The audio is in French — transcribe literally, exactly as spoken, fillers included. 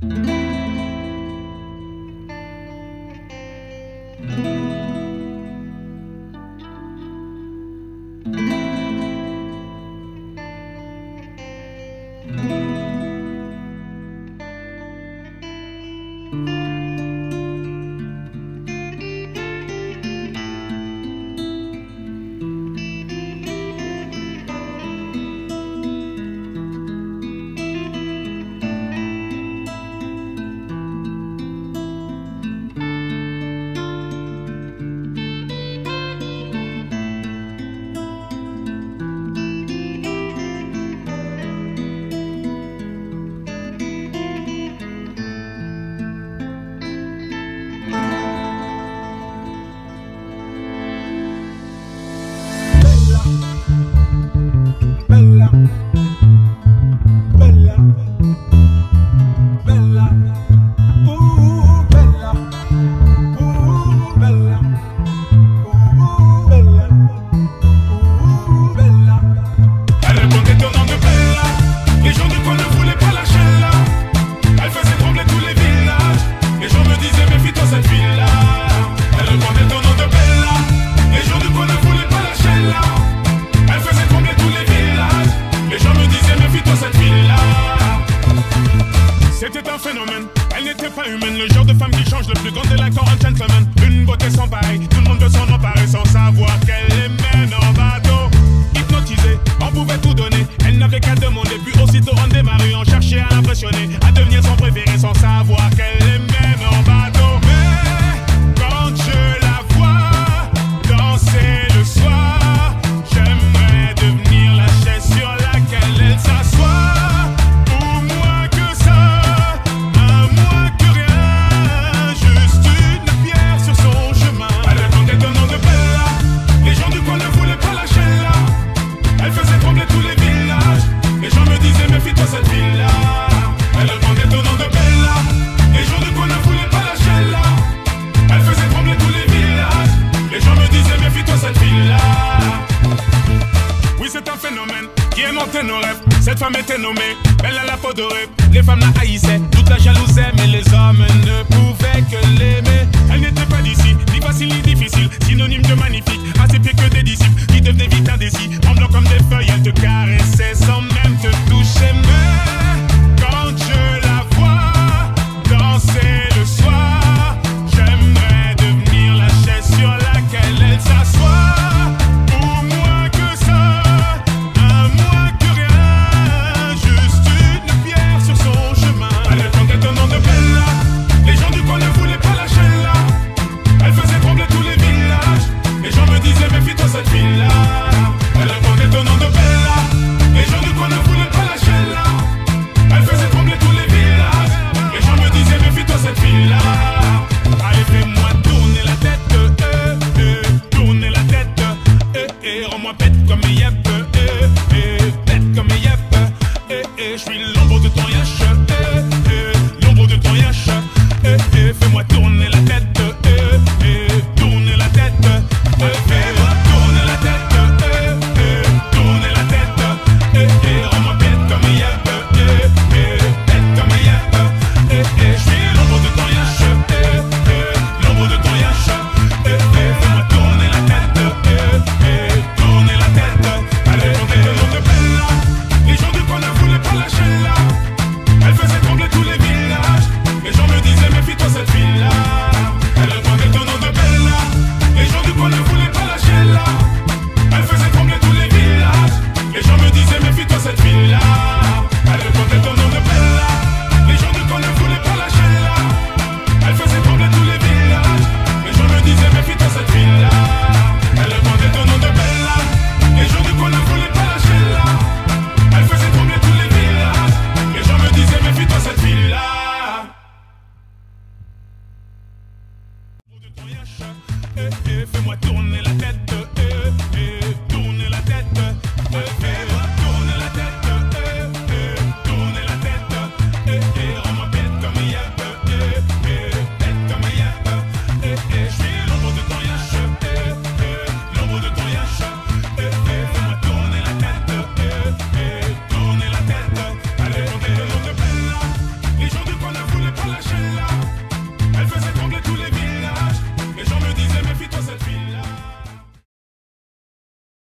C'était un phénomène, elle n'était pas humaine. Le genre de femme qui change le plus grand délinquant en gentleman. Une beauté sans pareil, tout le monde veut s'en emparer sans savoir qu'elle les mène en bateau. Hypnotisée, on pouvait tout donner. Elle n'avait qu'à demander, puis aussitôt on démarrait. On cherchait à l'impressionner, à devenir son préféré sans savoir qu'elle les mène en bateau. Mais quand je la vois danser le soir, j'aimerais devenir la chaise sur laquelle elle s'assoit. Cette ville-là, elle demandait ton nom de Bella. Les gens ne voulaient pas lâcher là. Elle faisait trembler tous les villages. Les gens me disaient méfie-toi cette ville-là. Oui, c'est un phénomène qui est monté nos rêves. Cette femme était nommée Bella la peau dorée. Les femmes la haïssaient, toute la jalousaient, mais les hommes ne pouvaient que l'aimer. Elle n'était pas d'ici, ni facile ni difficile, synonyme de magnifique. À ses pieds que des disciples qui devenaient vite indécis. En blanc comme des feuilles, elle te carrait.